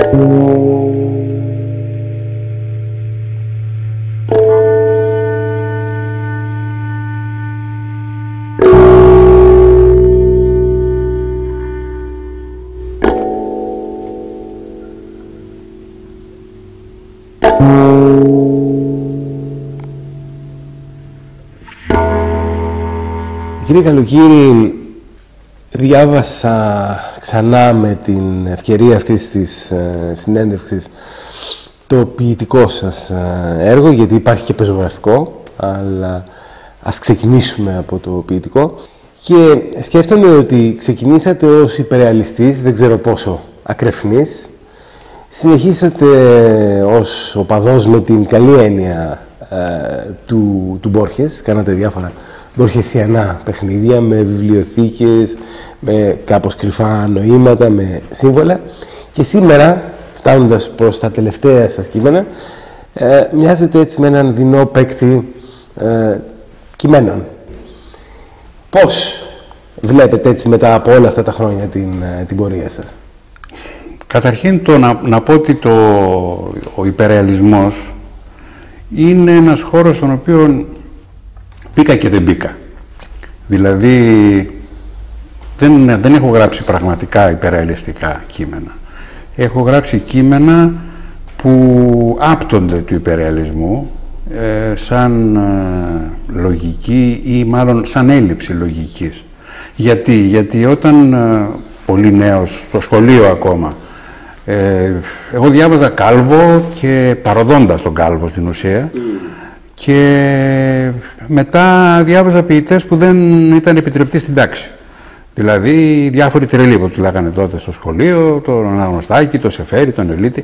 Κύριε Καλοκύρη, διάβασα ξανά με την ευκαιρία αυτής της συνέντευξης το ποιητικό σας έργο, γιατί υπάρχει και πεζογραφικό, αλλά ας ξεκινήσουμε από το ποιητικό. Και σκέφτομαι ότι ξεκινήσατε ως υπερεαλιστής, δεν ξέρω πόσο ακρεφνής, συνεχίσατε ως οπαδός με την καλή έννοια του Μπόρχες, κάνατε διάφορα μπορχεσιανά παιχνίδια, με βιβλιοθήκες, με κάπως κρυφά νοήματα, με σύμβολα. Και σήμερα, φτάνοντας προς τα τελευταία σας κείμενα, μοιάζετε έτσι με έναν δεινό παίκτη κειμένων. Πώς βλέπετε έτσι μετά από όλα αυτά τα χρόνια την πορεία σας? Καταρχήν να πω ότι ο υπερρεαλισμός είναι ένας χώρος στον οποίο μπήκα και δεν μπήκα. Δηλαδή δεν έχω γράψει πραγματικά υπερρεαλιστικά κείμενα. Έχω γράψει κείμενα που άπτονται του υπερρεαλισμού σαν λογική ή μάλλον σαν έλλειψη λογικής. Γιατί όταν πολύ νέος, στο σχολείο ακόμα, εγώ διάβαζα Κάλβο και παροδώντας τον Κάλβο στην ουσία, και μετά διάβαζα ποιητές που δεν ήταν επιτρεπτοί στην τάξη. Δηλαδή διάφοροι τρελοί που τους λέγανε τότε στο σχολείο, τον Αναγνωστάκη, τον Σεφέρη, τον Ελίτη.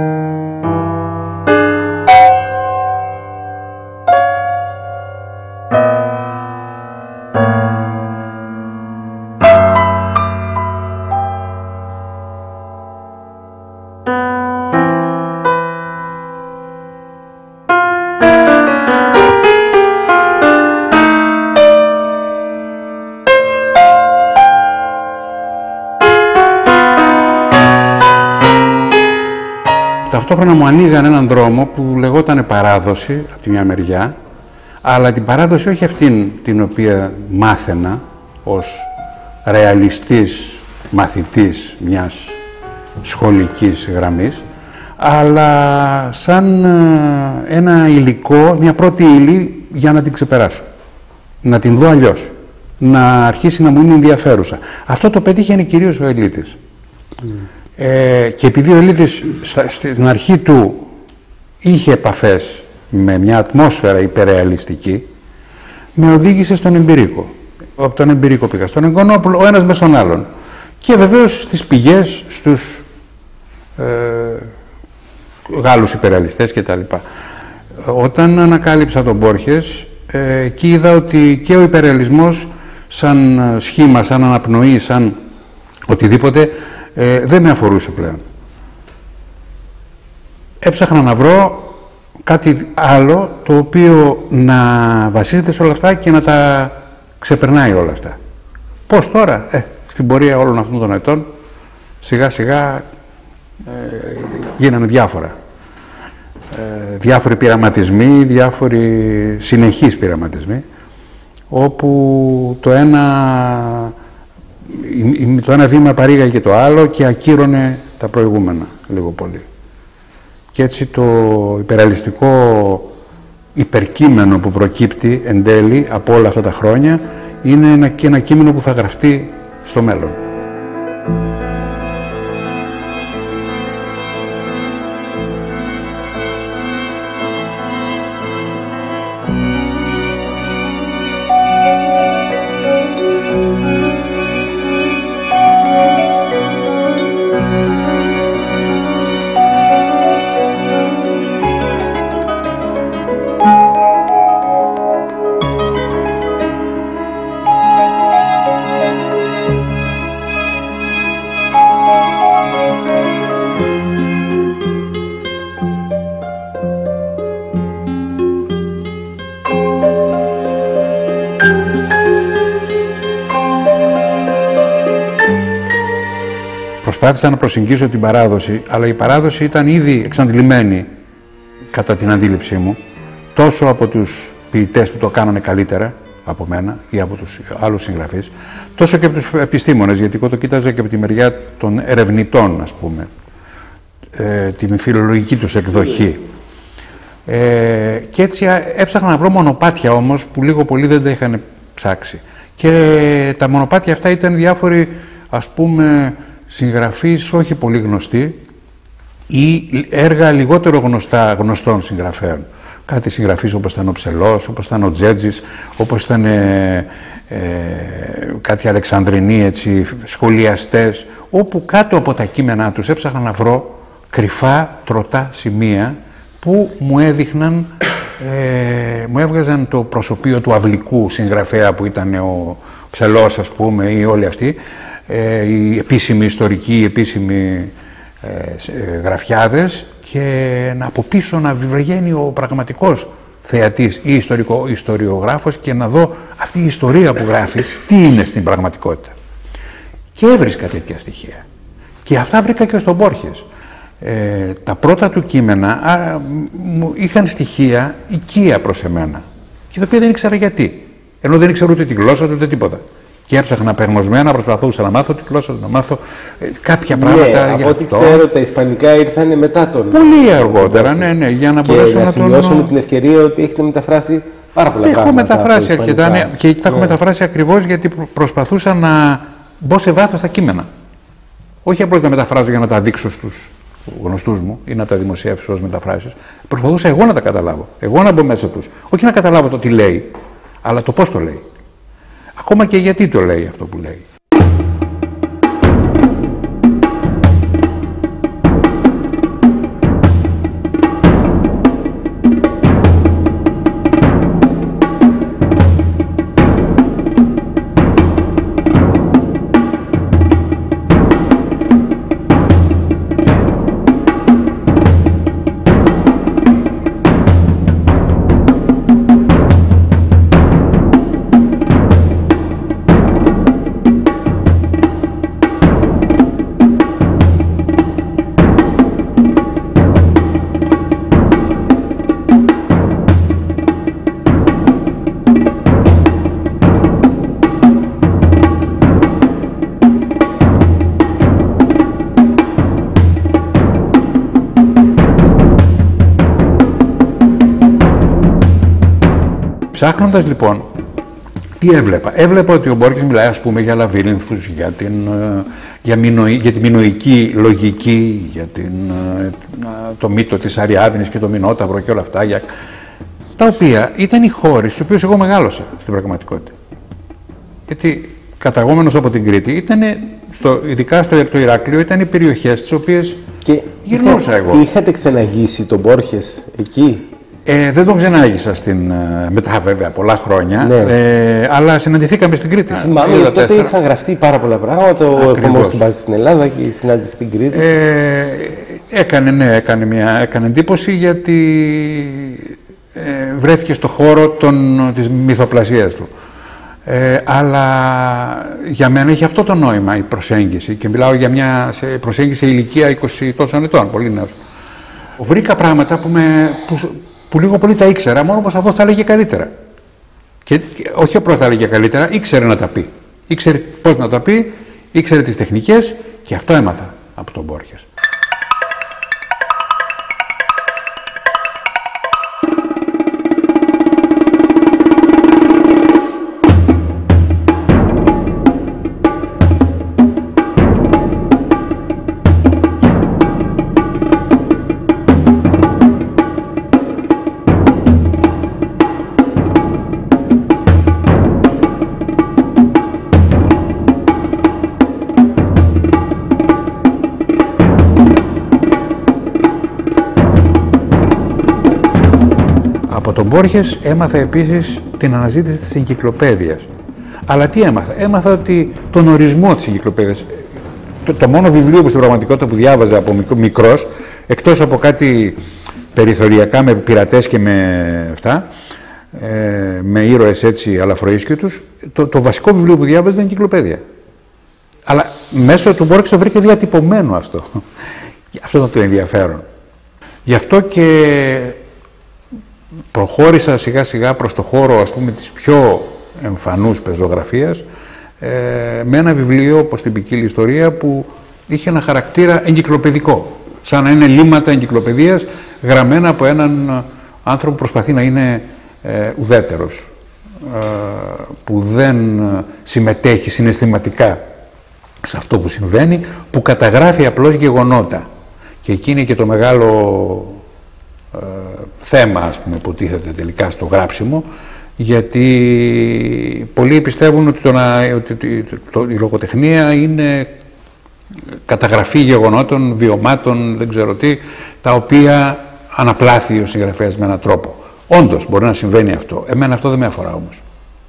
Ταυτόχρονα μου ανοίγαν έναν δρόμο που λεγόταν παράδοση από τη μια μεριά, αλλά την παράδοση όχι αυτήν την οποία μάθαινα ως ρεαλιστής μαθητής μιας σχολικής γραμμής, αλλά σαν ένα υλικό, μια πρώτη ύλη για να την ξεπεράσω, να την δω αλλιώς, να αρχίσει να μου είναι ενδιαφέρουσα. Αυτό το πετύχαινε κυρίως ο Ελίτης. Και επειδή ο Ελίτης στην αρχή του είχε επαφές με μια ατμόσφαιρα υπερρεαλιστική, με οδήγησε στον Εμπειρίκο. Από τον Εμπειρίκο πήγα στον Εγκονόπουλο, ο ένας με στον άλλον. Και βεβαίως στις πηγές, στους Γάλλους υπερρεαλιστές κτλ. Όταν ανακάλυψα τον Μπόρχες, εκεί είδα ότι και ο υπερρεαλισμός σαν σχήμα, σαν αναπνοή, σαν οτιδήποτε, δεν με αφορούσε πλέον. Έψαχνα να βρω κάτι άλλο το οποίο να βασίζεται σε όλα αυτά και να τα ξεπερνάει όλα αυτά. Πώς τώρα? Στην πορεία όλων αυτών των ετών σιγά σιγά γίνανε διάφορα. Διάφοροι πειραματισμοί, διάφοροι συνεχείς πειραματισμοί, όπου το ένα βήμα παρήγαγε το άλλο και ακύρωνε τα προηγούμενα λίγο πολύ. Και έτσι το υπερρεαλιστικό υπερκείμενο που προκύπτει εν τέλει από όλα αυτά τα χρόνια είναι και ένα κείμενο που θα γραφτεί στο μέλλον. προσπάθησα να προσεγγίσω την παράδοση, αλλά η παράδοση ήταν ήδη εξαντλημένη κατά την αντίληψή μου, τόσο από τους ποιητές που το κάνανε καλύτερα από μένα ή από τους άλλους συγγραφείς, τόσο και από τους επιστήμονες, γιατί εγώ το κοίταζα και από τη μεριά των ερευνητών, ας πούμε, την φιλολογική τους εκδοχή. Και έτσι έψαχνα να βρω μονοπάτια όμως που λίγο πολύ δεν τα είχαν ψάξει. Και τα μονοπάτια αυτά ήταν διάφοροι, ας πούμε, συγγραφείς όχι πολύ γνωστοί ή έργα λιγότερο γνωστών συγγραφέων. Κάτι συγγραφείς όπως ήταν ο Ψελός, όπως ήταν ο Τζέτζης, όπως ήταν κάτι Αλεξανδρινοί, έτσι, σχολιαστές, όπου κάτω από τα κείμενά τους έψαχνα να βρω κρυφά τροτά σημεία που μου έδειχναν, μου έβγαζαν το προσωπείο του αυλικού συγγραφέα που ήταν ο Ψελός, ας πούμε, ή όλοι αυτοί, οι επίσημοι ιστορικοί, οι επίσημοι γραφιάδες, και από πίσω να βγαίνει ο πραγματικός θεατής ή ιστοριογράφος και να δω αυτή η ιστορία που γράφει τι είναι στην πραγματικότητα. Και έβρισκα τέτοια στοιχεία. Και αυτά βρήκα και στον Μπόρχες. Τα πρώτα του κείμενα είχαν στοιχεία οικεία προς εμένα, και τα οποία δεν ήξερα γιατί. Ενώ δεν ήξερα ούτε τη γλώσσα του ούτε τίποτα. Και έψαχνα απεγνωσμένα, προσπαθούσα να μάθω τη γλώσσα του, να μάθω κάποια πράγματα. Από ό,τι ξέρω, τα ισπανικά ήρθαν μετά τον. Πολύ αργότερα, ναι, για να μπορέσω να τον. Σημειώσουμε την ευκαιρία ότι έχετε μεταφράσει πάρα πολλά πράγματα. Έχω μεταφράσει αρκετά, ναι, και τα έχω μεταφράσει ακριβώς γιατί προσπαθούσα να μπω σε βάθος στα κείμενα. Όχι απλώς να μεταφράζω για να τα δείξω στους γνωστούς μου ή να τα δημοσιεύσω ως μεταφράσεις. Προσπαθούσα εγώ να τα καταλάβω. Εγώ να μπω μέσα τους. Όχι να καταλάβω το τι λέει, αλλά το πώς το λέει. Ακόμα και γιατί το λέει αυτό που λέει. Ψάχνοντας λοιπόν, τι έβλεπα. Έβλεπα ότι ο Μπόρχες μιλάει, ας πούμε, για λαβύρινθους, για τη μινοϊκή λογική, για το μύτο της Αριάδνης και το Μινόταυρο και όλα αυτά, τα οποία ήταν οι χώροι στους οποίους εγώ μεγάλωσα στην πραγματικότητα. Γιατί καταγόμενος από την Κρήτη, ειδικά στο Ηράκλειο, ήταν οι περιοχές τις οποίες γυρνούσα εγώ. Είχατε ξαναγήσει τον Μπόρχες εκεί? Δεν τον ξενάγησα μετά βέβαια πολλά χρόνια, ναι. Αλλά συναντηθήκαμε στην Κρήτη. Θυμάμαι, τότε είχαν γραφτεί πάρα πολλά πράγματα, ο επόμενος του Μπάρχη στην Ελλάδα και η συνάντηση στην Κρήτη. Έκανε εντύπωση γιατί βρέθηκε στο χώρο της μυθοπλασίας του. Αλλά για μένα είχε αυτό το νόημα η προσέγγιση, και μιλάω για μια προσέγγιση σε ηλικία 20 τόσων ετών, πολύ νέος. Βρήκα πράγματα που λίγο πολύ τα ήξερα, μόνο πως αυτός τα έλεγε καλύτερα. Και όχι απλώς τα έλεγε καλύτερα, ήξερε να τα πει. Ήξερε πώς να τα πει, ήξερε τις τεχνικές, και αυτό έμαθα από τον Μπόρχες. Από τον Μπόρχες έμαθα επίσης την αναζήτηση της εγκυκλοπαίδειας. Αλλά τι έμαθα? Έμαθα ότι τον ορισμό της εγκυκλοπαίδειας, το μόνο βιβλίο που στην πραγματικότητα που διάβαζα από μικρός, εκτός από κάτι περιθωριακά με πειρατές και με αυτά, με ήρωες έτσι αλαφροίσκητους, το βασικό βιβλίο που διάβαζα ήταν εγκυκλοπαίδεια. Αλλά μέσω του Μπόρξ το βρήκε διατυπωμένο αυτό. Αυτό ήταν το ενδιαφέρον. Γι' αυτό και προχώρησα σιγά σιγά προς το χώρο, ας πούμε, της πιο εμφανούς πεζογραφίας, με ένα βιβλίο, όπως την ποικίλη ιστορία, που είχε ένα χαρακτήρα εγκυκλοπαιδικό, σαν να είναι λίμματα εγκυκλοπαιδείας γραμμένα από έναν άνθρωπο που προσπαθεί να είναι ουδέτερος, που δεν συμμετέχει συναισθηματικά σε αυτό που συμβαίνει, που καταγράφει απλώς γεγονότα. Και εκεί είναι και το μεγάλο θέμα, ας πούμε, που τίθεται τελικά στο γράψιμο, γιατί πολλοί πιστεύουν ότι η λογοτεχνία είναι καταγραφή γεγονότων, βιωμάτων, δεν ξέρω τι, τα οποία αναπλάθει ο συγγραφέας με έναν τρόπο. Όντως, μπορεί να συμβαίνει αυτό. Εμένα αυτό δεν με αφορά όμως.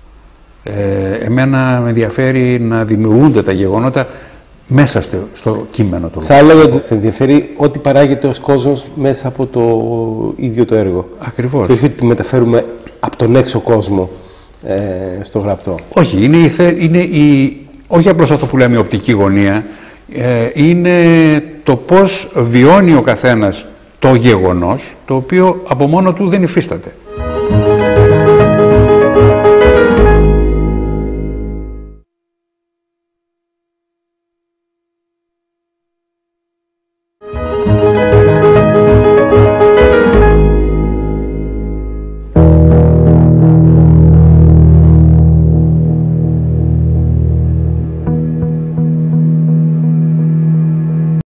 Εμένα με ενδιαφέρει να δημιουργούνται τα γεγονότα μέσα στο κείμενο του. Θα έλεγα ότι σε ενδιαφέρει ό,τι παράγεται ως κόσμος μέσα από το ίδιο το έργο. Ακριβώς. Και όχι ότι μεταφέρουμε από τον έξω κόσμο στο γραπτό. Όχι, όχι απλώς αυτό που λέμε η οπτική γωνία, είναι το πώς βιώνει ο καθένας το γεγονός, το οποίο από μόνο του δεν υφίσταται.